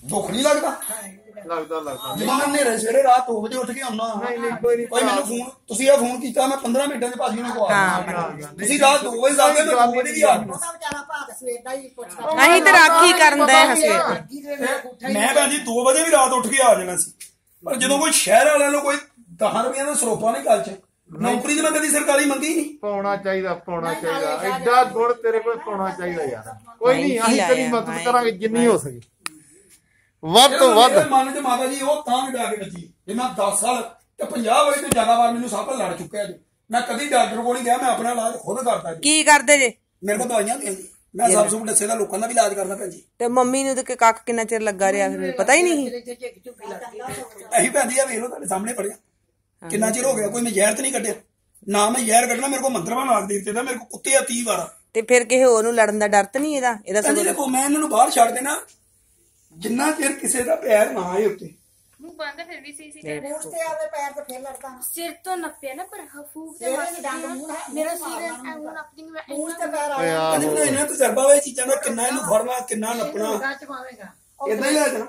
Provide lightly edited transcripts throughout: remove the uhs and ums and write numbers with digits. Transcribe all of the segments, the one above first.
ਦੁੱਖ ਨਹੀਂ ਲੱਗਦਾ? ਲੱਗਦਾ ਜਦੋਂ ਮੈਂ ਹਨੇਰੇ ਸਵੇਰੇ ਰਾਤ 2 ਵਜੇ ਉੱਠ ਕੇ ਆਉਣਾ, ਕੋਈ ਮੈਨੂੰ ਫੋਨ, ਤੁਸੀਂ ਇਹ ਫੋਨ ਕੀਤਾ, ਮੈਂ 15 ਮਿੰਟਾਂ ਚ ਭਾਜੀ ਨੂੰ ਕਹਾ, ਤੁਸੀਂ ਰਾਤ 2 ਵਜੇ ਜਾਂਦੇ, ਮੈਂ 2 ਵਜੇ ਵੀ ਆ ਜਾਣਾ। ਅਸੀਂ ਤੇ ਰਾਖੀ ਕਰਨ ਦੇ ਹਸਵੇ, ਮੈਂ ਭੈਣ ਜੀ 2 ਵਜੇ ਵੀ ਰਾਤ ਉੱਠ ਕੇ ਆ ਜਾਣਾ ਸੀ। ਪਰ ਜਦੋਂ ਕੋਈ ਸ਼ਹਿਰ ਵਾਲਿਆਂ ਨੂੰ ਕੋਈ 10 ਰੁਪਈਆ ਦਾ ਸਰੋਪਾ ਨਹੀਂ ਗੱਲ ਚ, ਨੌਕਰੀ ਤੇ ਮੈਂ ਕਦੀ ਸਰਕਾਰੀ ਮੰਗੀ ਨਹੀਂ। ਪਾਉਣਾ ਚਾਹੀਦਾ ਐਡਾ ਗੁੜ ਤੇਰੇ ਕੋਲ ਪਾਉਣਾ ਚਾਹੀਦਾ ਯਾਰ। ਕੋਈ ਨਹੀਂ, ਅਸੀਂ ਤੇਰੀ ਮਦਦ ਕਰਾਂਗੇ ਜਿੰਨੀ ਹੋ ਸਕੇ, ਵੱਧ ਤੋਂ ਵੱਧ। ਮਨ ਚ ਮਾਤਾ ਜੀ ਉਹ ਤਾਂ ਵੀ ਜਾ ਕੇ ਬੱਜੀ, ਜੇ ਮੈਂ 10 ਸਾਲ ਤੇ 50 ਵਜੇ ਤੋਂ ਜ਼ਿਆਦਾ ਵਾਰ ਮੈਨੂੰ ਸੱਪ ਲੜ ਚੁੱਕਿਆ ਜੀ। ਮੈਂ ਕਦੀ ਡਾਕਟਰ ਕੋਲ ਨਹੀਂ ਗਿਆ, ਮੈਂ ਆਪਣਾ ਇਲਾਜ ਖੁਦ ਕਰਦਾ ਜੀ। ਕੀ ਕਰਦੇ ਜੇ? ਮੇਰੇ ਕੋਲ ਦਵਾਈਆਂ ਹੁੰਦੀਆਂ ਜੀ, ਮੈਂ ਸਭ ਸੁਭ ਦੱਸੇ ਦਾ ਲੋਕਾਂ ਦਾ ਵੀ ਇਲਾਜ ਕਰਦਾ ਭੈਣ ਜੀ। ਤੇ ਮੰਮੀ ਨੂੰ ਤੇ ਕੱਖ ਕਿੰਨਾ ਚਿਰ ਲੱਗਾ ਰਿਹਾ, ਫਿਰ ਪਤਾ ਹੀ ਨਹੀਂ। ਅਸੀਂ ਭੈਣ ਜੀ ਆ ਵੇਖ ਲਓ, ਤੁਹਾਡੇ ਸਾਹਮਣੇ ਪੜਿਆ ਕਿੰਨਾ ਚਿਰ ਹੋ ਗਿਆ, ਕੋਈ ਮੈਂ ਜ਼ਹਿਰ ਤੇ ਨਹੀਂ ਕੱਢਿਆ ਨਾ। ਮੈਂ ਜ਼ਹਿਰ ਕੱਢਣਾ, ਮੇਰੇ ਕੋਲ ਮੰਤਰਵਾ ਨਾਗ ਦੇ ਦਿੱਤੇ ਦਾ, ਮੇਰੇ ਕੋਲ ਕੁੱਤੇ ਆ 30 ਵਾਰ। ਤੇ ਫਿਰ ਕਿਸੇ ਹੋਰ ਨੂੰ ਲੜਨ ਦਾ ਡਰ ਤਾਂ ਨਹੀਂ ਇਹਦਾ? ਦੇਖੋ ਮੈਂ ਇਹਨਾਂ ਨੂੰ ਬਾਹਰ ਛੱਡ ਦੇਣਾ, ਜਿੰਨਾ ਚਿਰ ਕਿਸੇ ਦਾ ਪੈਰ ਨਾ ਆਏ ਉੱਤੇ। ਮੂੰਹ ਬੰਦ ਫਿਰ ਵੀ ਸੀ ਮੂੰਹ ਤੇ ਆਵੇ ਪੈਰ ਤੇ ਫਿਰ ਲੜਦਾ। ਸਿਰ ਤੋਂ ਨੱਪਿਆ ਨਾ, ਪਰ ਫੂਕ ਤੇ ਮੇਰਾ ਸਿਰ ਐਉਂ ਨੱਪਦੀ ਮੂੰਹ ਤੇ ਪੈਰ ਆ ਗਿਆ। ਇਹਨਾਂ ਤਜਰਬਾ ਵਾ ਇਹ ਚੀਜ਼ਾਂ ਦਾ, ਕਿੰਨਾ ਇਹਨੂੰ ਫੜਨਾ, ਕਿੰਨਾ ਨੱਪਣਾ, ਇਦਾਂ ਹੀ ਲੈ ਜਾਣਾ।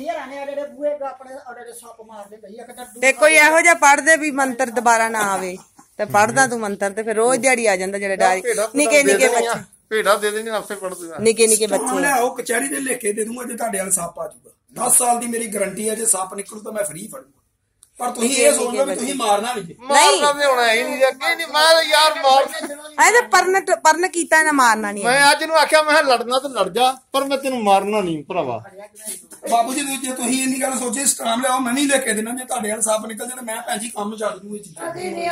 ਤੇ ਕੋਈ ਇਹੋ ਜਿਹਾ ਪੜ੍ਹਦੇ ਵੀ ਮੰਤਰ ਦੁਬਾਰਾ ਨਾ ਆਵੇ, ਤੇ ਪੜ੍ਹਦਾ ਤੂੰ ਮੰਤਰ ਤੇ ਫਿਰ ਰੋਜ਼ ਦਿਹਾੜੀ ਆ ਜਾਂਦਾ ਜਿਹੜਾ ਡਾਰੀ। ਨਿੱਕੇ ਨਿੱਕੇ ਬੱਚੇ ਭੇੜਾ ਦੇ ਦੇਣੀ, ਆਪੇ ਪੜ ਦੂਗਾ। ਨਿੱਕੇ ਬੱਚੇ ਲਿਆਓ, ਕਚਹਿਰੀ ਦੇ ਲਿਖ ਕੇ ਦੇ ਦੂੰਗਾ, ਜੇ ਤੁਹਾਡੇ ਵਾਲ ਸੱਪ ਆ ਜਾਊਗਾ। 10 ਸਾਲ ਦੀ ਮੇਰੀ ਗਾਰੰਟੀ ਹੈ, ਜੇ ਸੱਪ ਨਿਕਲੂ ਤਾਂ ਮੈਂ ਫ੍ਰੀ ਫੜੂਗਾ। ਪਰ ਤੁਸੀਂ ਇਹ ਸੋਚੋ ਵੀ ਤੁਸੀਂ ਮਾਰਨਾ ਨਹੀਂ। ਮਾਰਨਾ ਵੀ ਹੋਣਾ ਹੀ ਨਹੀਂ, ਅੱਗੇ ਨਹੀਂ ਮੈਂ ਯਾਰ ਮਾਰ। ਇਹਦੇ ਪਰਨ ਕੀਤਾ ਨਾ, ਮਾਰਨਾ ਨਹੀਂ। ਮੈਂ ਅੱਜ ਨੂੰ ਆਖਿਆ ਮੈਂ ਲੜਨਾ ਤੇ ਲੜ ਜਾ, ਪਰ ਮੈਂ ਤੈਨੂੰ ਮਾਰਨਾ ਨਹੀਂ ਭਰਾਵਾ। ਬਾਬੂ ਜੀ ਜੇ ਤੁਸੀਂ ਇੰਨੀ ਗੱਲ ਸੋਚੇ, ਸਟਾਮ ਲਿਆਓ, ਮੈਂ ਨਹੀਂ ਲੈ ਕੇ ਦੇਣਾ। ਜੇ ਤੁਹਾਡੇ ਵਾਲ ਸੱਪ ਨਿਕਲ ਜਾਣਾ, ਮੈਂ ਭੈਣ ਜੀ ਕੰਮ ਛੱਡ ਦੂੰ ਇਹ ਚੀਜ਼ਾਂ।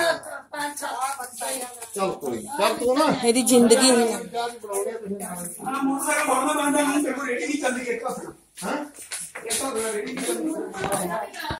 ਚੱਲ ਕੋਈ ਚੱਲ ਤੂੰ ਨਾ, ਇਹਦੀ ਜ਼ਿੰਦਗੀ ਨਹੀਂ। ਮੋਟਰਸਾਈਕਲ ਫੜਨਾ ਪੈਂਦਾ, ਮੈਨੂੰ ਰੇੜੀ ਨਹੀਂ ਚੱਲਦੀ ਇੱਕ ਹੱਥ। ਹਾਂ, ਇੱਕ ਹੱਥ ਰੇੜੀ ਨਹੀਂ ਚੱਲਦੀ।